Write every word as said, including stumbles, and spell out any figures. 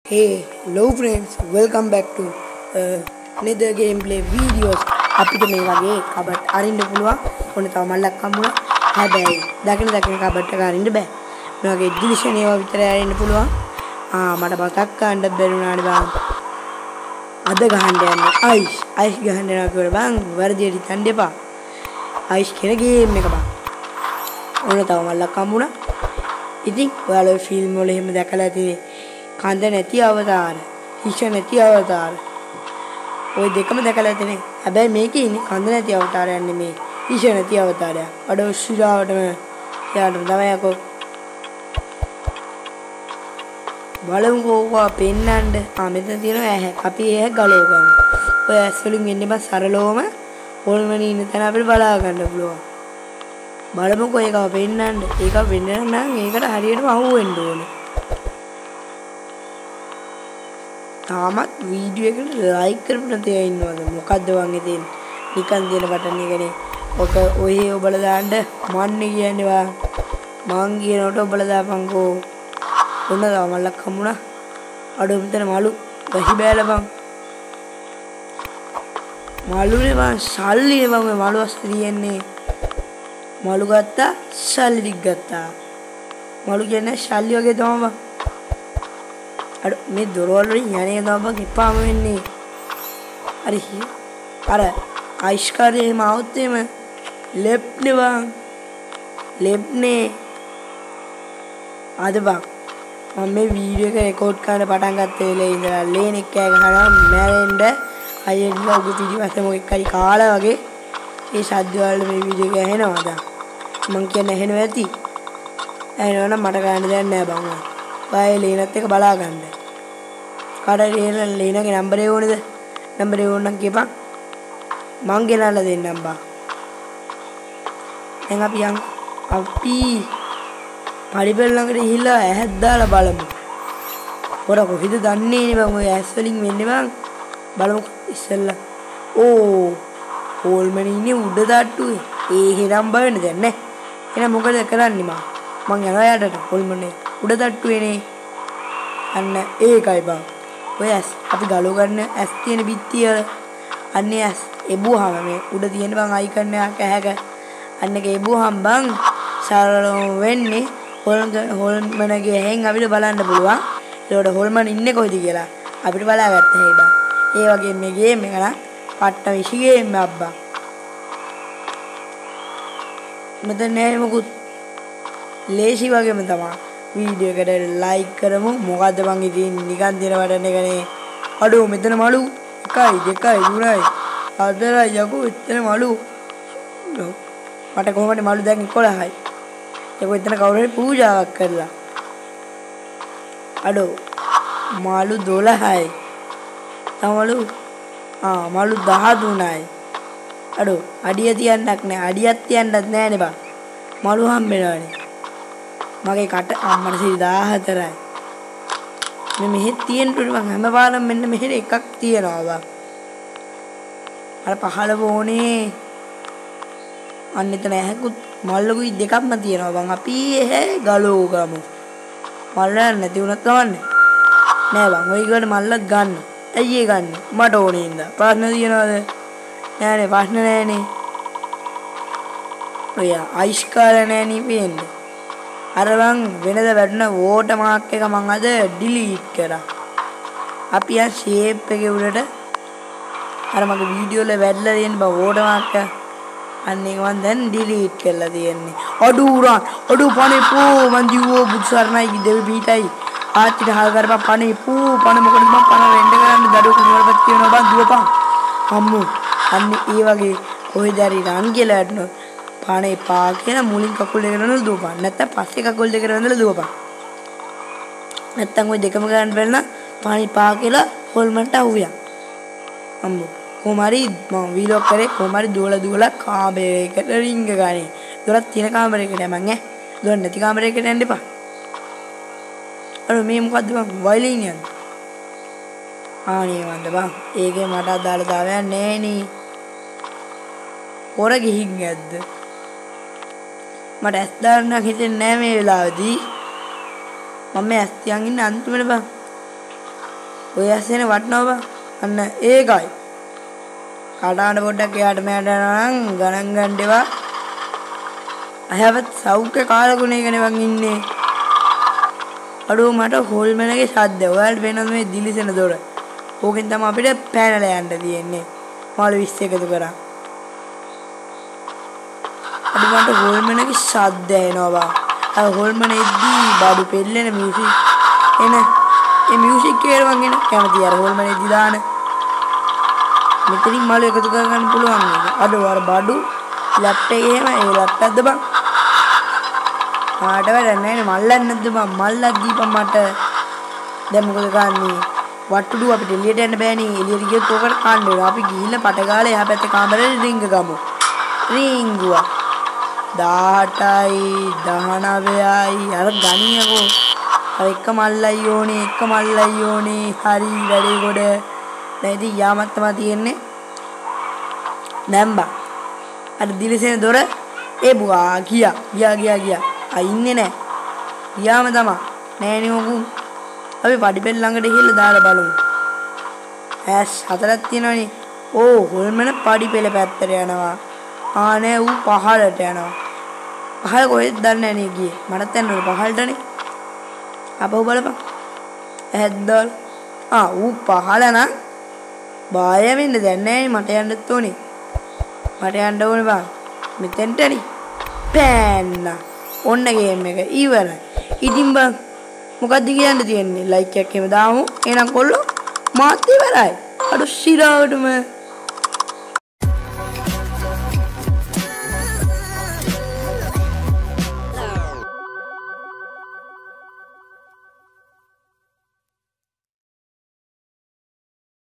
Hey, hello friends, welcome back to uh, another gameplay videos. අපිට මේ වගේ කබට් අරින්න පුළුවන්. ඔන්න තව මල්ලක් හම්බුණා. හැබැයි දකින දකින කබට් එක අරින්න බෑ. මේ වගේ එක්සිබිෂන් ඒවා විතරයි අරින්න පුළුවන්. ආ මට බතක් ගන්න බැරුණානේ බං. අද ගහන්න යන්නේ අයිස්. අයිස් ගහන්න යනවා කියලා බං. වර්ධියට හිතන්න එපා. අයිස් කියන ගේම් එක බං. ඔන්න තව මල්ලක් හම්බුණා. ඉතින් ඔයාලා ෆිල්ම් වල එහෙම දැකලා ඇති කන්ද නැති අවතාර, හිෂ නැති අවතාර. ওই දෙකම දැකලා ඇතිනේ. හැබැයි මේකේ ඉන්නේ කන්ද නැති අවතාරයක් නෙමේ. හිෂ නැති අවතාරයක්. අඩ උස්සාවටම යාළුවෝ තමයි අකෝ. බලමුකෝ ඔවා පෙන්නන්න. ආ මෙතන තියෙනවා ඇහැ. අපි ඇහැ ගලව ගමු. ඔය ඇස් වලින් වෙන්නේ බස් සරලවම හොල්මනේ ඉන්න තැන අපිට බලා ගන්න පුළුවන්. බලමුකෝ ඒකව පෙන්නන්න. ඒක වෙන්න නම් ඒකට හරියටම අහු වෙන්න ඕනේ. තාමත් වීඩියෝ එකට ලයික් කරපු නැතේ ඉන්නවද මොකද්ද වංගේ තියෙන්නේ නිකන් දෙන බටන් එකනේ ඔක ඔය ඔබලා දාන්න මන්නේ කියන්නේ වා මං කියනකොට ඔබලා දාපන්කෝ ඔන්න තව මල්ලක් හම්බුණා අඩෝ මෙතන මලු වැහි බෑලා බං මලුනේ බං සල්ලිනේ බං මේ මලු අස්සේ තියෙන්නේ මලු ගත්තා සල්ලි ටික ගත්තා මලු කියන්නේ සල්ලි වගේ තමයි බං අර මේ දොරවල් වලින් යන්නේ තමයි එපාම වෙන්නේ. හරි. අර ආයිස්කාරයේ එහෙම આવුත් එම ලෙෆ්ට් නේ බං. ලෙෆ්ට් නේ. අද බං මම මේ වීඩියෝ එක රෙකෝඩ් කරන්න පටන් ගත්ත වෙලේ ඉඳලා ලේනෙක් කෑ ගහනවා මැරෙන්න අයියලා උග පිටිපස්සේ මොකෙක් හරි කාලා වගේ ඒ ශබ්ද වල මේ වීඩියෝ එක ඇහෙනවා දැන්. මං කියන්නේ ඇහෙනවා ඇති. ඇහෙනවනම් මට ගන්න දෙයක් නෑ බං. බය ලේනත් එක බලා ගන්න. කාටද ලේනගේ නම්බරේ ඕනේද? නම්බරේ ඕන නම් කියපන්. මං ගෙනල්ලා දෙන්නම් බා. දැන් අපි යන් අපි පරිපෙල් ළඟට ගිහිල්ලා ඇහත් දාලා බලමු. පොර කොහෙද දන්නේ නේ බං ඔය ඇස් වලින් වෙන්නේ බං. බලමු ඉස්සෙල්ලා. ඕ හෝල්මනේ ඉන්නේ උඩ තට්ටුවේ. ඒ හිරම් බලන්න දැන් නේ. එහෙනම් මොකද කරන්නේ මං? මං යනවා යටට හෝල්මනේ. උඩ තට්ටුවේනේ අන්න ඒකයි බං ඔය ඇස් අපි ගලව ගන්න ඇස් තියෙන බිත්තිය අන්නේ ඇස් එබුවාම මේ උඩ තියෙන බං අයිකන් එකක් ඇහැක අන්න ඒක එබුවාම බං සරලව වෙන්නේ හොල්මන හොල්මනගේ ඇහෙන් අපිට බලන්න පුළුවන් ඒකට හොල්මන ඉන්නේ කොහෙද කියලා අපිට බලාගත්ත හැයි බං ඒ වගේ මේ ගේම් එක නම් පට්ට විශ් ගේම් එකක් බං මෙතන නෑ මොකුත් ලේසි වගේම තමයි වීඩියෝ එකට ලයික් කරමු මොකද්ද මං ඉතින් නිකන් දෙන වටන එකනේ අඩෝ මෙතන මලු එකයි දෙකයි තුනයි හතරයි යකෝ එතන මලු මට කොහොමද මලු දැන් එකොළහයි යකෝ එතන කවුරු හරි පූජාවක් කරලා අඩෝ මලු දොළහයි තමලු ආ මලු දහතුනයි අඩෝ අඩිය තියන්නක් නෑ අඩියක් තියන්නත් නෑනේ බා මලු හම්බෙනවනේ මගේ කට අම්මට සිරි දාහතරයි මේ මෙහෙ තියෙන්න උඩ මං හැම පාරම මෙන්න මෙහෙ එකක් තියනවා බං අර පහළ වෝනේ අන්න එතන ඇහැකුත් මල්ලකුයි දෙකක්ම තියනවා බං අපි එහෙ ගලෝ ගමු මල්ල නැති වුණත් කවන්නේ නෑ බං ඔය ඊගොඩ මල්ලත් ගන්න ඇයි ඒ ගන්න මට ඕනේ ඉඳලා ප්‍රශ්න තියනවද නෑනේ ප්‍රශ්න නෑනේ ඔය ආයිස්කාර නෑනේ පේන්නේ අර මං වෙනද වැඩන වෝටර් මාක් එක මං අද ඩිලීට් කරා. අපි ආ ෂේප් එකේ උඩට අර මගේ වීඩියෝ වල වැඩලා තියෙන බා වෝටර් මාක් එක අන්න ඒක මං දැන් ඩිලීට් කරලා තියෙන්නේ. අඩු උරන් අඩු පණේ පෝ මං ජීවෝ බුත්සර්ණයි දෙවි බීටයි ආච්චිට හල් කරපන් පණේ පෝ පණ මොකද මං පණ වෙන්න කරන්නේ දඩුව කුණුවරපත් කියනවා බං දුවපන්. අම්මෝ අන්න ඒ වගේ කොහෙද හරි රන් කියලා ඇටනොත් පානේ පා කියලා මුලින් කකුල් දෙක කරනවල දුවපන් නැත්නම් පස්සේ කකුල් දෙක කරනවල දුවපන් නැත්නම් ওই දෙකම ගන්න බැල නම් පානේ පා කියලා හොල්මන්ට අහුවියක් අම්මෝ කොමාරි මම වීලොග් කරේ කොමාරි දුවලා දුවලා කාමරයකට රින්ග ගානේ දොරක් තියෙන කාමරයකට යමන් ඈ දොර නැති කාමරයකට යන්න එපා අර මේ මොකද්ද බං වයලින් යන්නේ ආනේ වන්ද බං ඒකේ මට අදාළ දාවයක් නැහැ නේ පොර ගිහින් යද්ද මට ඇස් දාන්න හිතෙන්නේ නැහැ මේ වෙලාවේදී මම ඇස් තියන් ඉන්න අන්තිමට බං ඔය ඇස්සෙන වටනවා බං. අන්න ඒකයි. කඩාන පොඩ්ඩක් එයාට මෙයාට යනවා නම් ගණන් ගන්න එපා. අයවත් සෞඛ්‍ය කාලගුණයකනේ මං ඉන්නේ. අඩෝ මට හොල්මනගේ ශබ්ද. ඔයාලට වෙනද මේ දිලිසෙන දොර. ඕකෙන් තමයි අපිට පැනලා යන්න තියෙන්නේ. මාළු විස්ස එකතු කරා. අඩෝ මට හොල්මනගේ ශබ්ද එනවා බා. අර හොල්මන එද්දී බඩු පෙල්ලෙන මියුසික් එන ඒ මියුසික් එකේ මං එන කැමති අර හොල්මන එද්දී දාන. මෙතනින් මාළු එකතු කරගන්න පුළුවන් නේද? අඩෝ අර බඩු ලැප් එකේ එහෙම ඒ ලැප් එකද බං? ආට වැඩ නැහැ නේ මල්ලක් නැද්ද බං? මල්ලක් දීපන් මට. දැන් මොකද ගන්නේ? වට්ටුඩු අපිට එළියට යන්න බෑනේ. එළියට ගියොත් ඕකට කන්න වෙනවා. අපි ගිහිල්ලා පට ගාලා එහා පැත්තේ කාමරේ රින්ග ගමු. රින්ගුවා. දහඅටයි දහනවයයි අර ගණියකෝ. අර එක මල්ලයි ඕනේ එක මල්ලයි ඕනේ. හරි වැඩේ කොට. දැන් ඉතින් යාමත් තමයි තියෙන්නේ. නැම්බා. අර දිලිසෙන දොර ඒ බුවා ගියා. ගියා ගියා ගියා. ආ ඉන්නේ නැහැ. ගියාම තමයි. නෑනේ මොකු. අපි පඩිපෙළ ළඟට ගිහිල්ලා දාලා බලමු. ඇස් හතරක් තියෙනවනේ. ඕ හොල්මන පඩිපෙළ පැත්තට යනවා. ආ නෑ ඌ පහළට යනවා. පහළ කොහෙද දන්නේ නැහැ නේ ගියේ. මටත් යන්න ඕනේ පහළටනේ. අපහු බලපන්. ඇද්දල්. ආ ඌ පහළ නම් බාය වෙන්න දැන් නෑනේ මට යන්නත් ඕනේ. මට යන්න ඕනේ බං. මෙතෙන්ටනේ. පෑන්න. ඔන්න ගේම් එක ඉවරයි. ඉතින් බං මොකද්ද කියන්න තියෙන්නේ? ලයික් එකක් එහෙම දාමු. එහෙනම් කොල්ලෝ මාත් ඉවරයි. අඩු ශිරාවටම